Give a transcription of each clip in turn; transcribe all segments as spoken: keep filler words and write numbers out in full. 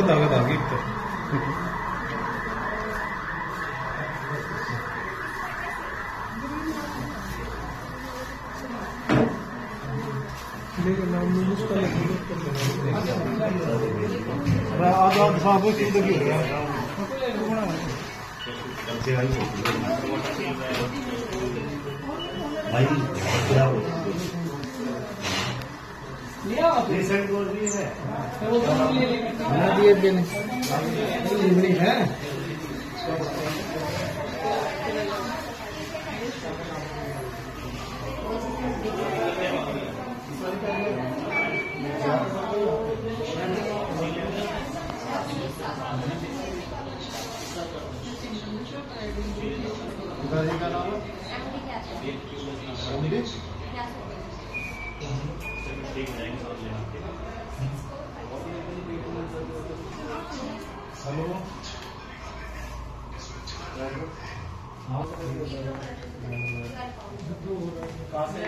धागा था गिफ्ट लेकिन नाम में मुझका आज आज साहब की जिंदगी हो गया भाई रिसेंट बोल रही है बना दिए मैंने लिवरी है गाड़ी का नाम हेलो कहाँ से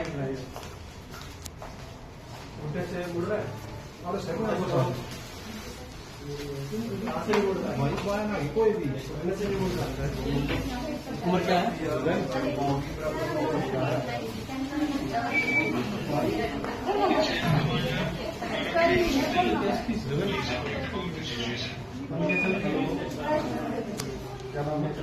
उल्टे से मुड़ रहा है और कहाँ से मुड़ रहा है भाई बाय ना कोई भी उल्टे से मुड़ रहा है उम्र क्या है क्या नाम है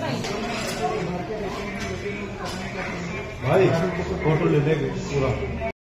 भाई फोटो ले लेंगे पूरा।